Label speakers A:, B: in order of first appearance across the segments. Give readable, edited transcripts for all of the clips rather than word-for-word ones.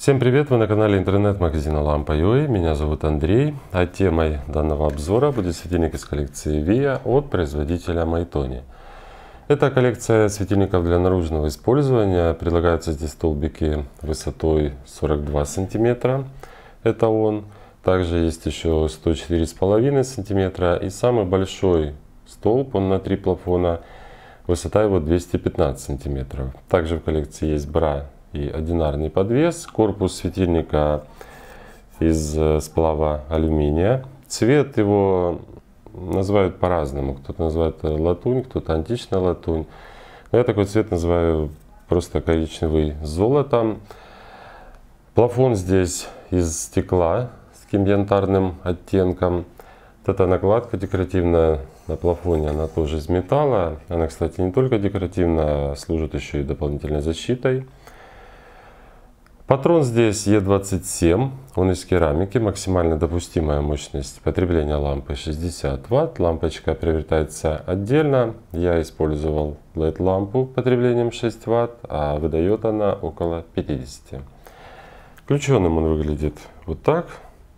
A: Всем привет! Вы на канале интернет-магазина Lampa.ua. Меня зовут Андрей, а темой данного обзора будет светильник из коллекции VIA от производителя Maytoni. Это коллекция светильников для наружного использования. Предлагаются здесь столбики высотой 42 сантиметра. Это он. Также есть еще 104,5 сантиметра. И самый большой столб, он на 3 плафона. Высота его 215 сантиметров. Также в коллекции есть бра и одинарный подвес. Корпус светильника из сплава алюминия. Цвет его называют по-разному. Кто-то называет латунь, кто-то античная латунь. Но я такой цвет называю просто коричневый с золотом. Плафон здесь из стекла с таким янтарным оттенком. Вот эта накладка декоративная на плафоне, она тоже из металла. Она, кстати, не только декоративная, а служит еще и дополнительной защитой. Патрон здесь Е27, он из керамики, максимально допустимая мощность потребления лампы 60 Вт. Лампочка приобретается отдельно. Я использовал LED-лампу потреблением 6 Вт, а выдает она около 50. Включенным он выглядит вот так.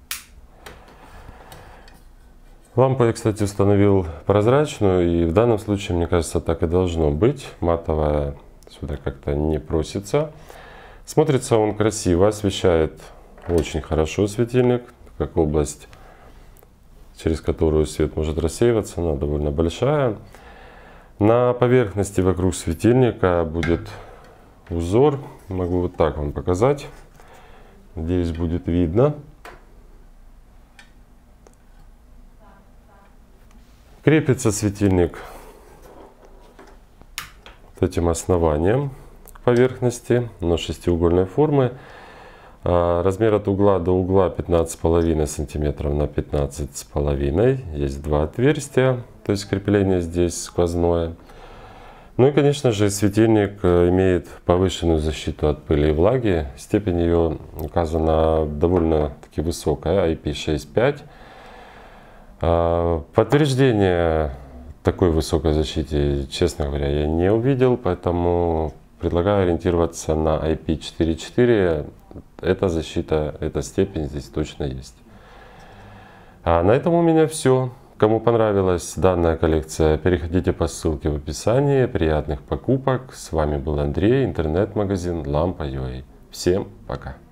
A: Лампу я, кстати, установил прозрачную, и в данном случае, мне кажется, так и должно быть. Матовая сюда как-то не просится. Смотрится он красиво, освещает очень хорошо светильник, как область, через которую свет может рассеиваться, она довольно большая. На поверхности вокруг светильника будет узор, могу вот так вам показать, надеюсь, будет видно. Крепится светильник вот этим основанием поверхности, но шестиугольной формы. Размер от угла до угла 15,5 сантиметров на 15,5. Есть два отверстия, то есть крепление здесь сквозное. Ну и, конечно же, светильник имеет повышенную защиту от пыли и влаги. Степень ее указана довольно-таки высокая, IP6,5. Подтверждения такой высокой защите, честно говоря, я не увидел, поэтому предлагаю ориентироваться на IP4.4. Эта защита, эта степень здесь точно есть. А на этом у меня все. Кому понравилась данная коллекция, переходите по ссылке в описании. Приятных покупок. С вами был Андрей, интернет-магазин Lampa.ua. Всем пока!